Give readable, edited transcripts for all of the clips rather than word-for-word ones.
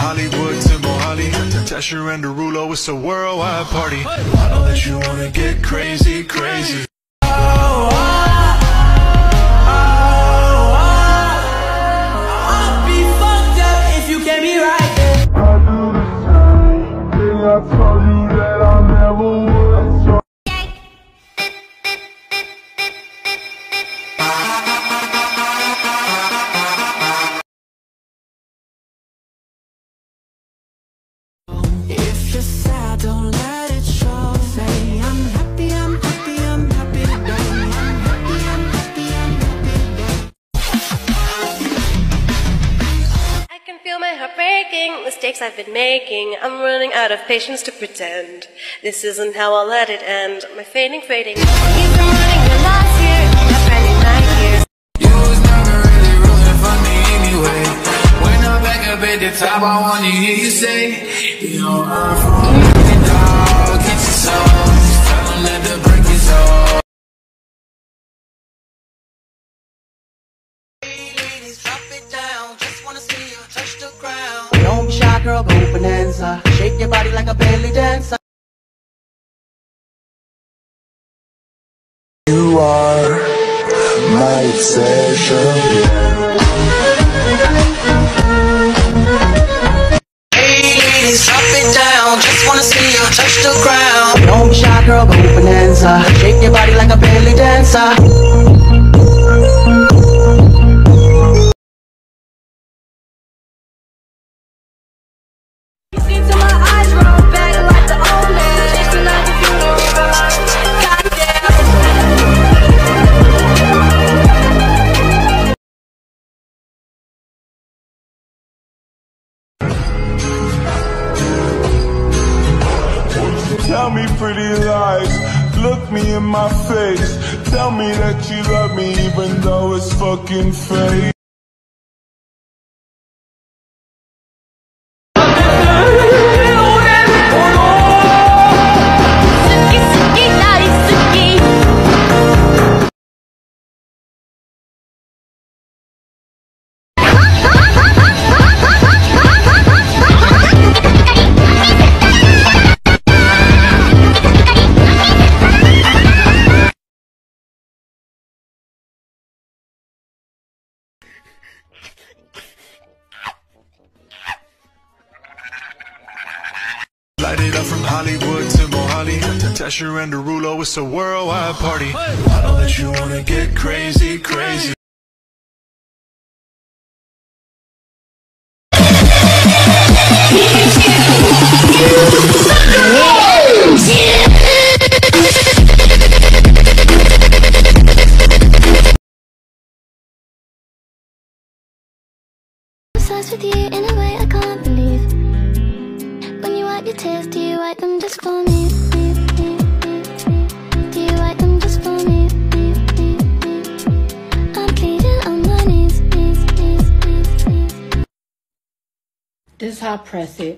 Hollywood to Mohali, Tesher and Derulo, it's a worldwide party. I know that you wanna get crazy, crazy. I'll be fucked up if you get me right. I do the same thing I told you that I never would. So If you're sad, don't let it show. Say I'm happy, I'm happy, I'm happy today. I'm happy, I'm happy, I'm happy today. I can feel my heart breaking, mistakes I've been making. I'm running out of patience to pretend. This isn't how I'll let it end. My fading. You've been running your last year, after 9 years. You was never really rooting for me anyway. When I'm back up at the top, I wanna hear you say, you don't earn from a million dog, get your soul. Just tell them that the break is all. Ladies, drop it down. Just wanna see you touch the ground. Don't be shy, girl, go bonanza. Shake your body like a belly dancer. you are my obsession. Ladies, drop it down. Just wanna see you touch the ground. Don't be shy, girl, go bonanza. Shake your body like a belly dancer. Till my eyes roll back like the old man. Chasing like a funeral. Tell me pretty lies, look me in my face. Tell me that you love me even though it's fucking fake. Light it up from Hollywood to Mohali, Tesher and Derulo, it's a worldwide party. I know that you wanna get crazy, crazy. Obsessed with you in a way I can't believe. When you wipe your tears, do you wipe them just for me? Do you wipe them just for me? I'm pleading on my knees. This is how I press it.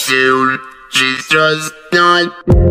soon. She's just not.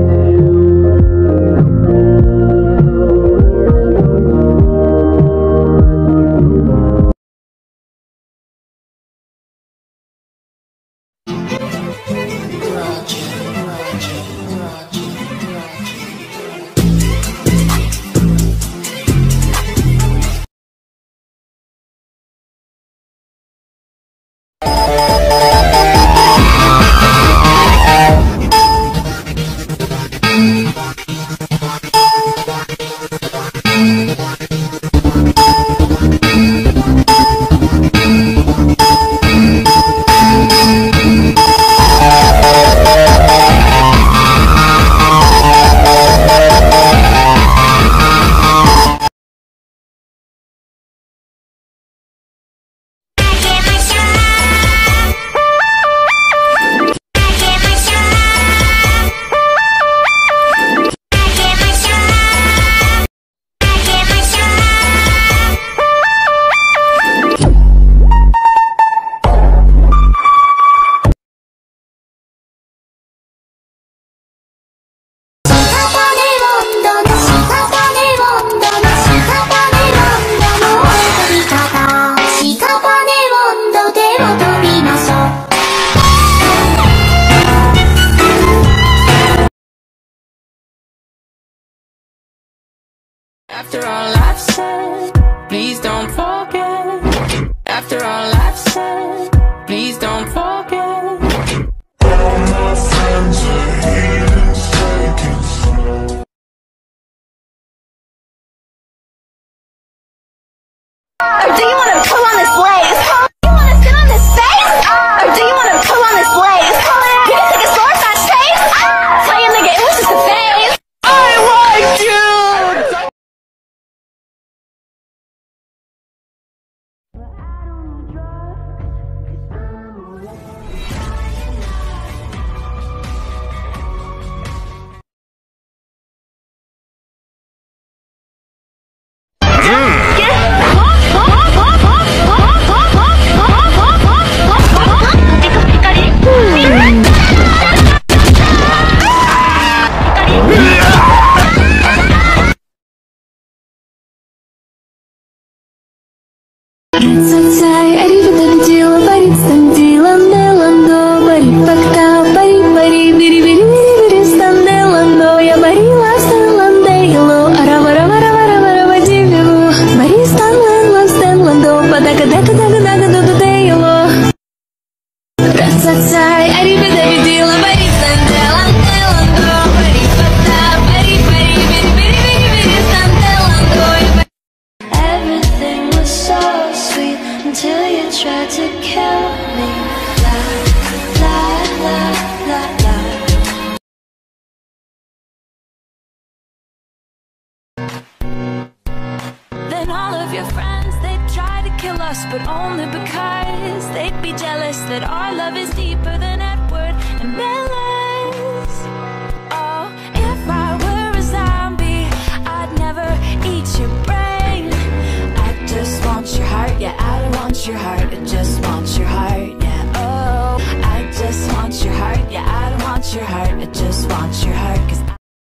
After all I've said, please don't forget. After all I've said, please don't forget. All my friends are heathens, taking slow. Or do you want to pull on this lace? Do you want to sit on this face? Or do you want to pull on this lace? You can take a sword fast chase. Tell you nigga, it was just a phase. I like you! Everything was so sweet until you tried to kill me. La, la, la, la, la. Then all of your friends, they try to kill us, but only because they'd be jealous that our love is deeper than Edward and Bella's. Oh, if I were a zombie, I'd never eat your brain. I just want your heart, yeah, I don't want your heart, I just want your heart, yeah. Oh, I just want your heart, yeah, I don't want your heart, I just want your heart, 'cause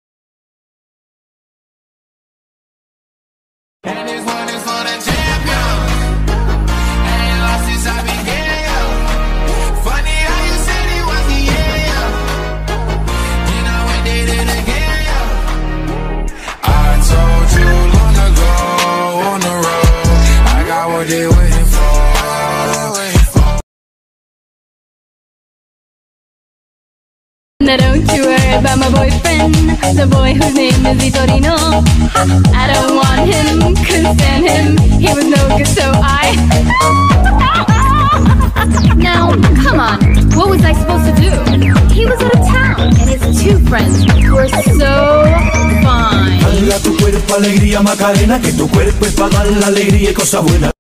And this one is for the champion. I ain't lost since I began. Funny how you said it was the yeah. You know we did it again. I told you long ago on the road, I got what they waiting for. Now don't you worry about my boyfriend, the boy whose name is Vitorino. I don't want him, couldn't stand him, he was no good, so I... Now, come on, what was I supposed to do? He was out of town, and his two friends were so fine. Dale a tu cuerpo alegría, Macarena, que tu cuerpo es para dar la alegría y cosa buena.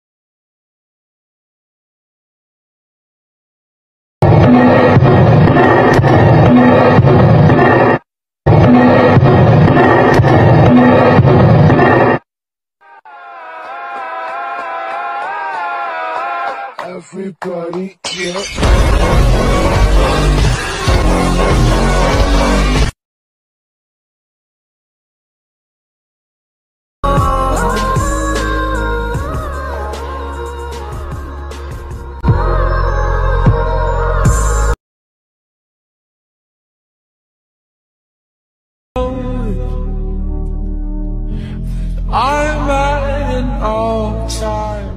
Everybody get I'm at an all-time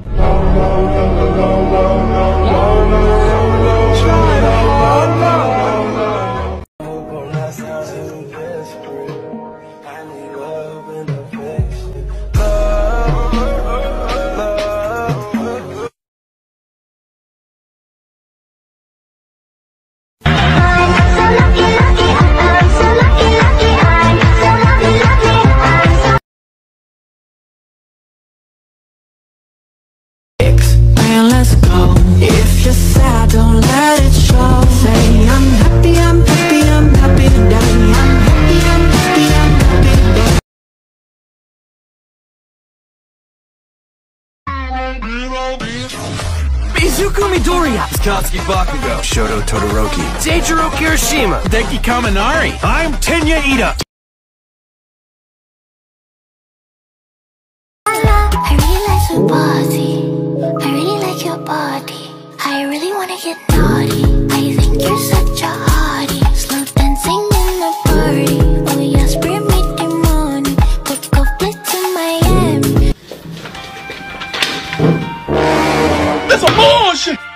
Let's go. If you're sad, don't let it show. Say I'm happy, I'm happy, I'm happy today. I'm happy, I'm happy, I'm happy today. Izuku Midoriya, Katsuki Bakugo, Shoto Todoroki, Seijiro Kirishima, Denki Kaminari. I'm Tenya Ida. I really like your body. I really like your body. I really wanna get naughty. I think you're such a hottie. Slow dancing in the party. Oh yes, bring me the money. Put couplet to Miami. That's a bullshit!